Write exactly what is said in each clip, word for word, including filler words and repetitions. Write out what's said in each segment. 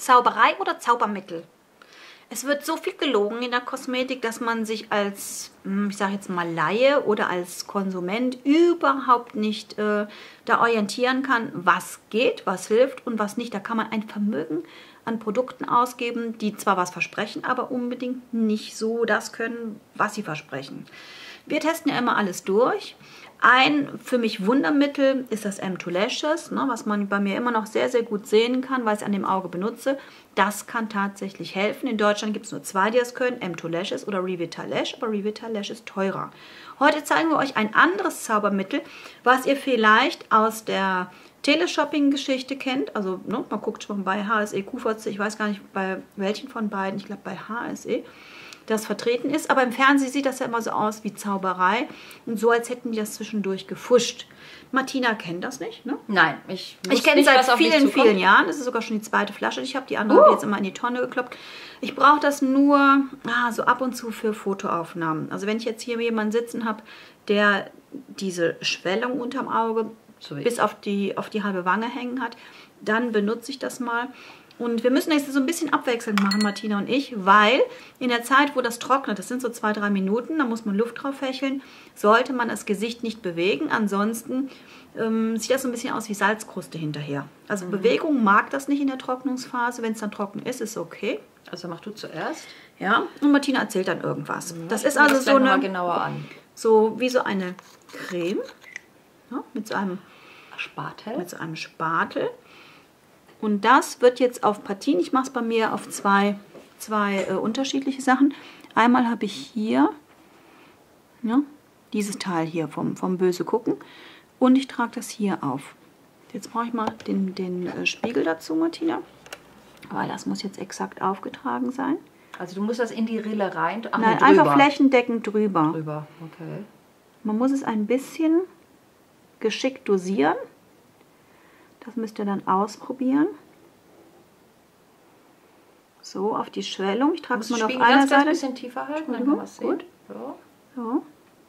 Zauberei oder Zaubermittel? Es wird so viel gelogen in der Kosmetik, dass man sich als, ich sage jetzt mal Laie oder als Konsument überhaupt nicht äh, da orientieren kann, was geht, was hilft und was nicht. Da kann man ein Vermögen an Produkten ausgeben, die zwar was versprechen, aber unbedingt nicht so das können, was sie versprechen. Wir testen ja immer alles durch. Ein für mich Wundermittel ist das M zwei Lashes, ne, was man bei mir immer noch sehr, sehr gut sehen kann, weil ich es an dem Auge benutze. Das kann tatsächlich helfen. In Deutschland gibt es nur zwei, die das können, M zwei Lashes oder Revitalash, aber Revitalash ist teurer. Heute zeigen wir euch ein anderes Zaubermittel, was ihr vielleicht aus der Teleshopping-Geschichte kennt. Also ne, man guckt schon bei H S E, Q V C, ich weiß gar nicht bei welchen von beiden, ich glaube bei H S E. Das vertreten ist, aber im Fernsehen sieht das ja immer so aus wie Zauberei und so, als hätten die das zwischendurch gefuscht. Martina kennt das nicht, ne? Nein, ich Ich kenne es seit vielen, vielen Jahren. Das ist sogar schon die zweite Flasche. Ich habe die andere uh. jetzt immer in die Tonne gekloppt. Ich brauche das nur ah, so ab und zu für Fotoaufnahmen. Also wenn ich jetzt hier jemanden sitzen habe, der diese Schwellung unterm Auge so bis auf die, auf die halbe Wange hängen hat, dann benutze ich das mal. Und wir müssen jetzt so ein bisschen abwechselnd machen, Martina und ich, weil in der Zeit, wo das trocknet, das sind so zwei, drei Minuten, da muss man Luft drauf fächeln, sollte man das Gesicht nicht bewegen. Ansonsten ähm, sieht das so ein bisschen aus wie Salzkruste hinterher. Also mhm. Bewegung mag das nicht in der Trocknungsphase. Wenn es dann trocken ist, ist okay. Also mach du zuerst. Ja, und Martina erzählt dann irgendwas. Ja, das ist also das so eine, genauer an. So wie so eine Creme, ja, mit so einem Spatel. Mit so einem Spatel. Und das wird jetzt auf Partien, ich mache es bei mir auf zwei, zwei äh, unterschiedliche Sachen. Einmal habe ich hier ja, dieses Teil hier vom, vom Böse gucken und ich trage das hier auf. Jetzt brauche ich mal den, den äh, Spiegel dazu, Martina, weil das muss jetzt exakt aufgetragen sein. Also du musst das in die Rille rein? Ach, Nein, einfach flächendeckend drüber. Drüber, okay. Man muss es ein bisschen geschickt dosieren. Das müsst ihr dann ausprobieren. So, auf die Schwellung. Ich trage es mal auf einer ganz, Seite. Ein bisschen tiefer halten, dann kann man es sehen. Gut. So. So.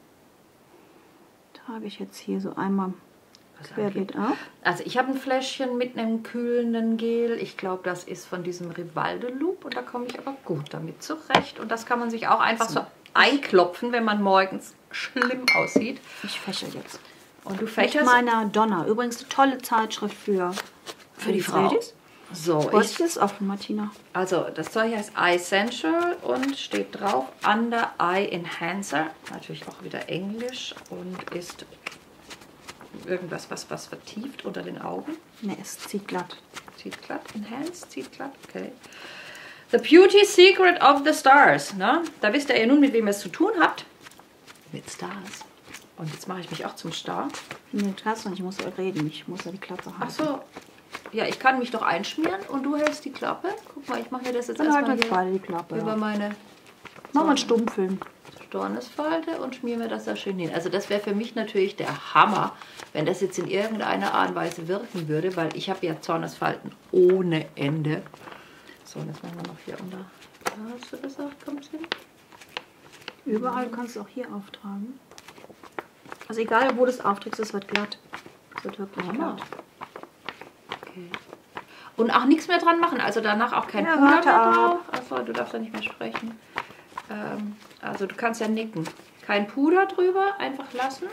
Trage ich jetzt hier so einmal querbeet auf. Also ich habe ein Fläschchen mit einem kühlenden Gel. Ich glaube, das ist von diesem Rivaldo Loop und da komme ich aber gut damit zurecht. Und das kann man sich auch einfach so, so einklopfen, wenn man morgens schlimm aussieht. Ich fächel jetzt. Und du fächerst? Meiner Donna. Übrigens eine tolle Zeitschrift für, für, für die Frau. So, wo ist das offen, Martina? Also das Zeug heißt Eye Essential und steht drauf Under Eye Enhancer. Natürlich auch wieder Englisch und ist irgendwas, was, was vertieft unter den Augen. Ne, es zieht glatt. Zieht glatt, enhanced, zieht glatt, okay. The Beauty Secret of the Stars. Ne? Da wisst ihr ja nun, mit wem ihr es zu tun habt. Mit Stars. Und jetzt mache ich mich auch zum Star. Nee, du kannst doch nicht, ich muss ja reden, ich muss ja die Klappe haben. Ach so, ja, ich kann mich doch einschmieren und du hältst die Klappe. Guck mal, ich mache mir das jetzt dann erstmal halt beide die Klappe, über ja. meine Mach mal einen Stummfilm. Stornesfalte und schmier mir das da schön hin. Also das wäre für mich natürlich der Hammer, wenn das jetzt in irgendeiner Art und Weise wirken würde, weil ich habe ja Zornesfalten ohne Ende. So, und jetzt machen wir noch hier unter. Da hast du gesagt, kommt hin? Überall kannst du auch hier auftragen. Also egal, wo du es aufträgst, es wird glatt. Es wird wirklich Hammer. glatt. Okay. Und auch nichts mehr dran machen, also danach auch kein ja, Puder warte mehr ab. drauf. Achso, du darfst ja nicht mehr sprechen. Ähm, also du kannst ja nicken. Kein Puder drüber, einfach lassen.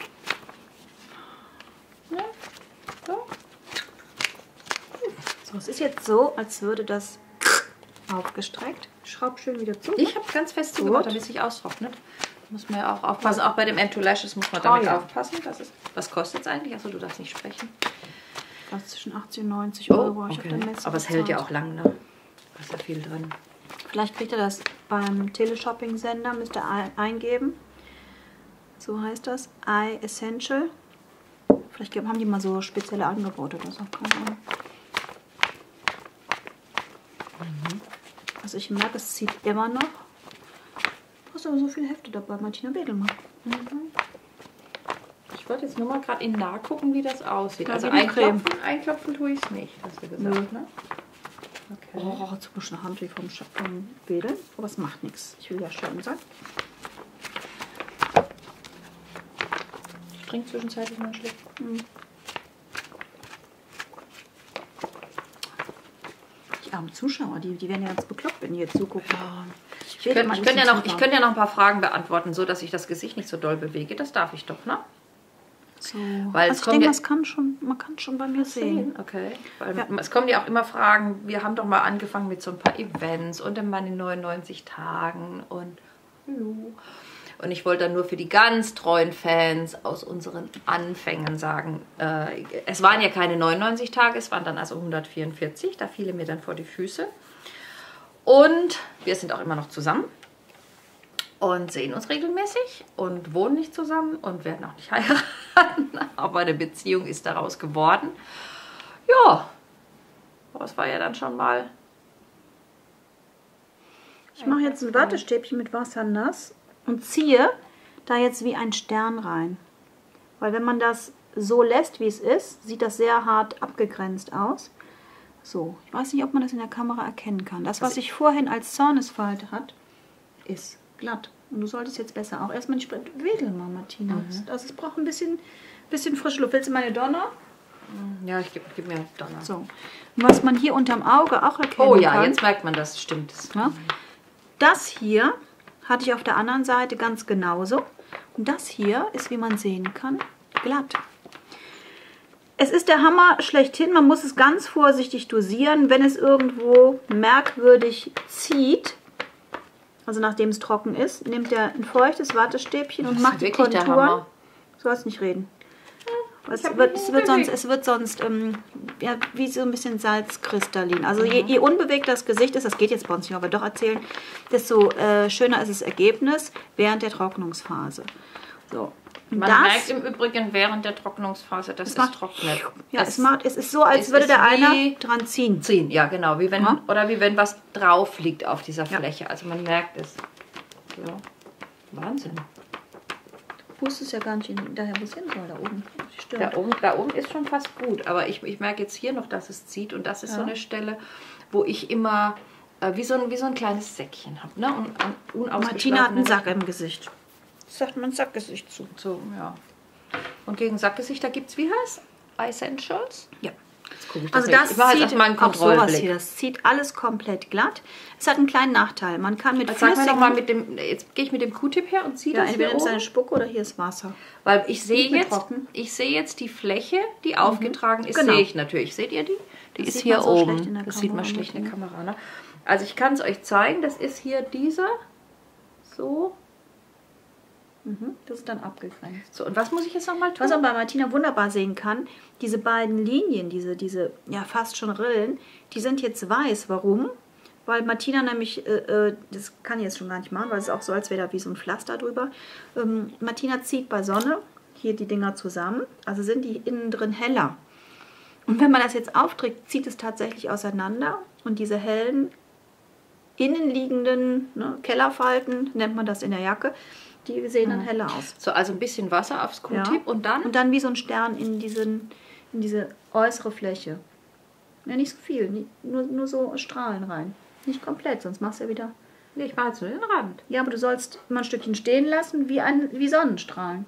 Ja. So. So, es ist jetzt so, als würde das aufgestreckt. Schraub schön wieder zu. Ich habe ganz fest zugemacht, damit es sich austrocknet. Muss man ja auch aufpassen. Auch bei dem M zwei Lashes muss man damit oh, ja. aufpassen. Das ist, was kostet es eigentlich? Achso, du darfst nicht sprechen. Das ist zwischen achtzig und neunzig Euro. Oh, ich okay. hab dann Aber es hält ja auch lang, ne? Da ist ja viel drin. Vielleicht kriegt ihr das beim Teleshopping-Sender, müsst ihr eingeben. So heißt das. Eye Essential. Vielleicht haben die mal so spezielle Angebote. Das auch keine Ahnung. Mhm. Also ich merke, es zieht immer noch. Du hast aber so viele Hefte dabei, Martina Begelmann. Mhm. Ich wollte jetzt nur mal gerade in nah gucken, wie das aussieht. Ja, also einklopfen, einklopfen tue ich es nicht, hast du gesagt, ne? Okay. Oh, jetzt muss eine Hand wie vom, vom Wedel. Aber es macht nichts. Ich will ja schön sein. Ich trinke zwischenzeitlich mal einen Schluck. Mhm. Die armen Zuschauer, die, die werden ja ganz bekloppt, wenn die jetzt zugucken. Ja. Ich könnte ich könnt ja, noch, könnt ja noch ein paar Fragen beantworten, so dass ich das Gesicht nicht so doll bewege. Das darf ich doch, ne? So. Weil Also es ich denke, ja, das kann schon, man kann schon bei mir sehen. Okay. Weil Ja. es kommen ja auch immer Fragen, wir haben doch mal angefangen mit so ein paar Events und dann mal in neunundneunzig Tagen und hallo. Und ich wollte dann nur für die ganz treuen Fans aus unseren Anfängen sagen, äh, es waren ja keine neunundneunzig Tage, es waren dann also hundertvierundvierzig, da fielen mir dann vor die Füße. Und wir sind auch immer noch zusammen und sehen uns regelmäßig und wohnen nicht zusammen und werden auch nicht heiraten, aber eine Beziehung ist daraus geworden. Ja, aber es war ja dann schon mal... Ich mache jetzt ein Wattestäbchen mit Wasser nass und ziehe da jetzt wie ein Stern rein. Weil wenn man das so lässt, wie es ist, sieht das sehr hart abgegrenzt aus. So, ich weiß nicht, ob man das in der Kamera erkennen kann. Das, was ich vorhin als Zornesfalte hat, ist glatt. Und du solltest jetzt besser auch erstmal nicht wedeln, mal, Martina. Mhm. Das, das braucht ein bisschen, bisschen frische Luft. Willst du meine Donner? Ja, ich gebe geb mir Donner. So. Und was man hier unterm Auge auch erkennen kann. Oh ja, kann, jetzt merkt man das, stimmt. Ja, das hier hatte ich auf der anderen Seite ganz genauso. Und das hier ist, wie man sehen kann, glatt. Es ist der Hammer schlechthin. Man muss es ganz vorsichtig dosieren. Wenn es irgendwo merkwürdig zieht, also nachdem es trocken ist, nimmt er ein feuchtes Wattestäbchen und macht die Konturen. Du sollst nicht reden. Es wird, es wird sonst, es wird sonst ähm, ja, wie so ein bisschen salzkristallin. Also je, je unbewegt das Gesicht ist, das geht jetzt bei uns nicht, aber doch erzählen, desto äh, schöner ist das Ergebnis während der Trocknungsphase. So. Man das, merkt im Übrigen während der Trocknungsphase, dass es, es trocknet. Ja, es, es, macht, es ist so, als würde da einer dran ziehen. Ziehen, ja genau. Wie wenn, ja. Oder wie wenn was drauf liegt auf dieser Fläche. Ja. Also man merkt es. Ja. Wahnsinn. Du wusstest ja gar nicht daher, wo es hin soll, da oben. Da oben, da oben ist schon fast gut. Aber ich, ich merke jetzt hier noch, dass es zieht. Und das ist ja. so eine Stelle, wo ich immer äh, wie, so ein, wie so ein kleines Säckchen habe. Ne? Und, und Martina hat einen Sack im Gesicht. Das sagt man Sackgesicht zu. So, ja. Und gegen Sackgesichter gibt es, wie heißt Essentials? Ja. Jetzt gucke ich das das also das ich zieht auch sowas hier. Das zieht alles komplett glatt. Es hat einen kleinen Nachteil. Man kann mit flüssigen... Sag mir noch mal mit dem... Jetzt gehe ich mit dem Q-Tip her und ziehe ja, das entweder hier nimmst oben. eine Spucke oder hier ist Wasser. Weil ich sehe jetzt... Ich sehe jetzt die Fläche, die mhm. aufgetragen ist, genau. sehe ich natürlich. Seht ihr die? Die das ist hier so oben. Das Kamera sieht man schlecht in der Kamera. Ne? Also ich kann es euch zeigen. Das ist hier dieser... So... Das ist dann abgegrenzt. So, und was muss ich jetzt nochmal tun? Was man bei Martina wunderbar sehen kann, diese beiden Linien, diese, diese ja fast schon Rillen, die sind jetzt weiß. Warum? Weil Martina nämlich, äh, das kann ich jetzt schon gar nicht machen, weil es ist auch so, als wäre da wie so ein Pflaster drüber. Ähm, Martina zieht bei Sonne hier die Dinger zusammen, also sind die innen drin heller. Und wenn man das jetzt aufträgt, zieht es tatsächlich auseinander und diese hellen, innenliegenden ne, Kellerfalten, nennt man das in der Jacke, die sehen dann heller aus. So, also ein bisschen Wasser aufs Q-Tip ja. und dann? Und dann wie so ein Stern in, diesen, in diese äußere Fläche. Ja, nicht so viel, nie, nur, nur so Strahlen rein. Nicht komplett, sonst machst du ja wieder... Nee, ich mache jetzt nur den Rand. Ja, aber du sollst mal ein Stückchen stehen lassen, wie, ein, wie Sonnenstrahlen.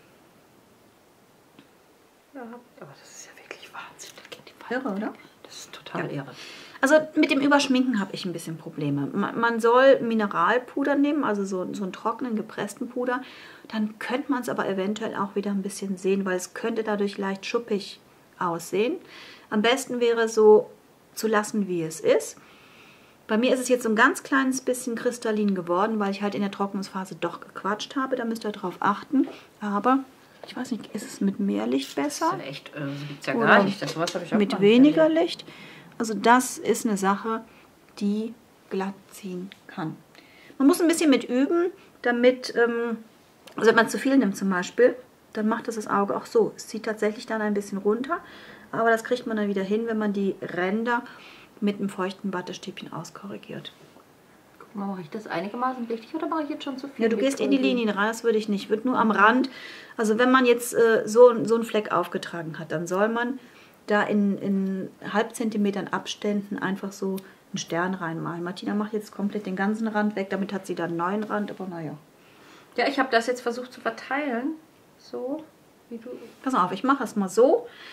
Ja, aber das ist ja wirklich Wahnsinn. Irre, oder? Das ist total ja. irre. Also mit dem Überschminken habe ich ein bisschen Probleme. Man soll Mineralpuder nehmen, also so, so einen trockenen, gepressten Puder. Dann könnte man es aber eventuell auch wieder ein bisschen sehen, weil es könnte dadurch leicht schuppig aussehen. Am besten wäre so zu lassen, wie es ist. Bei mir ist es jetzt so ein ganz kleines bisschen kristallin geworden, weil ich halt in der Trocknungsphase doch gequatscht habe. Da müsst ihr darauf achten. Aber ich weiß nicht, ist es mit mehr Licht besser? Das ist ja echt, äh, so gibt es ja gar nicht. Das, sowas habe ich auch mit weniger Licht? Also das ist eine Sache, die glatt ziehen kann. Man muss ein bisschen mit üben, damit, ähm, also wenn man zu viel nimmt zum Beispiel, dann macht das das Auge auch so. Es zieht tatsächlich dann ein bisschen runter, aber das kriegt man dann wieder hin, wenn man die Ränder mit einem feuchten Wattestäbchen auskorrigiert. Guck mal, mache ich das einigermaßen richtig oder mache ich jetzt schon zu viel? Ja, du gehst in die Linien rein, das würde ich nicht. Ich würde nur am Rand, also wenn man jetzt äh, so, so einen Fleck aufgetragen hat, dann soll man da in, in halb Zentimetern Abständen einfach so einen Stern reinmalen. Martina macht jetzt komplett den ganzen Rand weg, damit hat sie dann einen neuen Rand, aber naja. Ja, ich habe das jetzt versucht zu verteilen, so wie du... Pass auf, ich mache es mal so.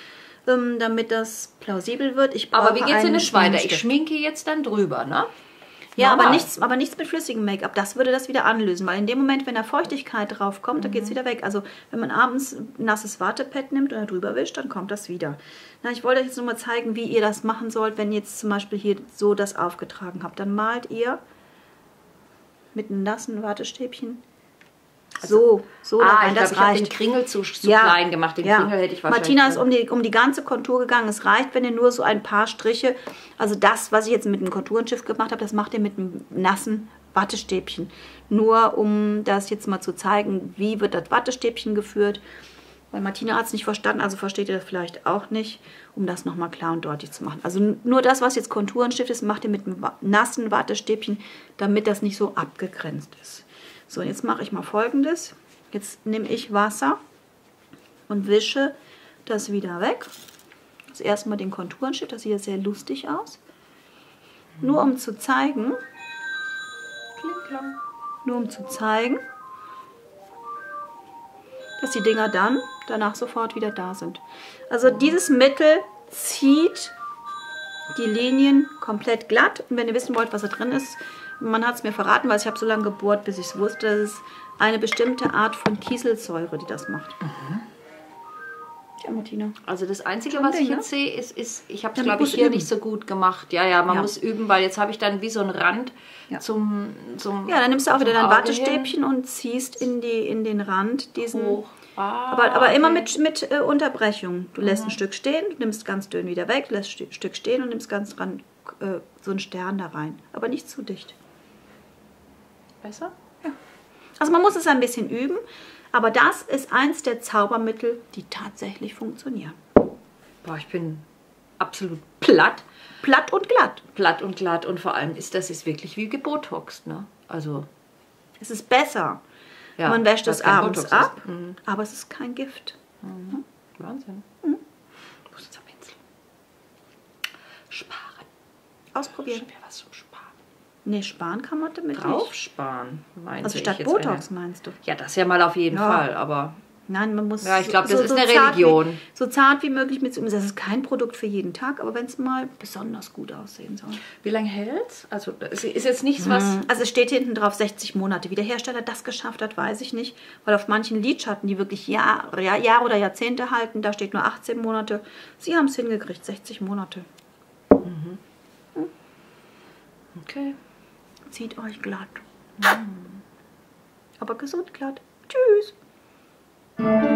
ähm, damit das plausibel wird. Ich Aber wie brauche geht es denn einen nicht weiter? Ich Schminkstift. schminke jetzt dann drüber, ne? Ja, aber Normal. nichts, aber nichts mit flüssigem Make-up. Das würde das wieder anlösen, weil in dem Moment, wenn da Feuchtigkeit drauf kommt, dann geht es wieder weg. Also wenn man abends nasses Watepad nimmt und da drüber wischt, dann kommt das wieder. Na, ich wollte euch jetzt nur mal zeigen, wie ihr das machen sollt, wenn ihr jetzt zum Beispiel hier so das aufgetragen habt. Dann malt ihr mit einem nassen Wattestäbchen so, so da Ah, rein, ich das glaube, ich habe reicht. den Kringel zu, zu Ja, klein gemacht. Den ja. Kringel hätte ich wahrscheinlich... Martina ist um die, um die ganze Kontur gegangen. Es reicht, wenn ihr nur so ein paar Striche, also das, was ich jetzt mit dem Konturenschiff gemacht habe, das macht ihr mit einem nassen Wattestäbchen. Nur um das jetzt mal zu zeigen, wie wird das Wattestäbchen geführt. Weil Martina hat es nicht verstanden, also versteht ihr das vielleicht auch nicht, um das nochmal klar und deutlich zu machen. Also nur das, was jetzt Konturenstift ist, macht ihr mit einem nassen Wattestäbchen, damit das nicht so abgegrenzt ist. So, jetzt mache ich mal Folgendes. Jetzt nehme ich Wasser und wische das wieder weg. Das erste Mal den Konturenstift, das sieht jetzt sehr lustig aus. Nur um zu zeigen, nur um zu zeigen, dass die Dinger dann danach sofort wieder da sind. Also dieses Mittel zieht die Linien komplett glatt. Und wenn ihr wissen wollt, was da drin ist, man hat es mir verraten, weil ich habe so lange gebohrt, bis ich es wusste, das ist eine bestimmte Art von Kieselsäure, die das macht. Mhm. Ja, Martina. Also das Einzige, Schon was ich Ding, jetzt sehe, ist, ist ich habe es, Ja, glaube man ich, muss hier üben. nicht so gut gemacht. Ja, ja, man Ja. muss üben, weil jetzt habe ich dann wie so einen Rand Ja. zum, zum... Ja, dann nimmst du auch wieder zum dein Auge Wattestäbchen und ziehst in, die, in den Rand diesen... Hoch. Ah, aber aber immer okay. mit, mit äh, Unterbrechung. Du lässt ein Stück stehen, du nimmst ganz dünn wieder weg, lässt ein Stück stehen und nimmst ganz dran äh, so einen Stern da rein. Aber nicht zu dicht. Besser? Also man muss es ein bisschen üben, aber das ist eins der Zaubermittel, die tatsächlich funktionieren. Boah, ich bin absolut platt. Platt und glatt. Platt und glatt und vor allem ist das ist wirklich wie gebotoxt, ne? Also... Es ist besser. Ja, man wäscht weil es es kein abends Botox ab, ist. Mhm. aber es ist kein Gift. Mhm. Wahnsinn. Mhm. Ich muss jetzt am Pinsel. Sparen. Ausprobieren. Schon wieder was zum Sparen. Nee, sparen kann man damit nicht. Draufsparen, meinte Also ich statt jetzt Botox eine. meinst du? Ja, das ja mal auf jeden Ja. Fall, aber... Nein, man muss Ja, ich glaube, das ist eine zart Religion. Wie, so zart wie möglich mit. Das ist kein Produkt für jeden Tag, aber wenn es mal besonders gut aussehen soll. Wie lange hält's? Also es ist jetzt nichts, was... Also es steht hinten drauf sechzig Monate. Wie der Hersteller das geschafft hat, weiß ich nicht. Weil auf manchen Lidschatten, die wirklich Jahre, Jahre oder Jahrzehnte halten, da steht nur achtzehn Monate. Sie haben es hingekriegt, sechzig Monate. Mhm. Okay. Zieht euch glatt. Aber gesund glatt. Tschüss.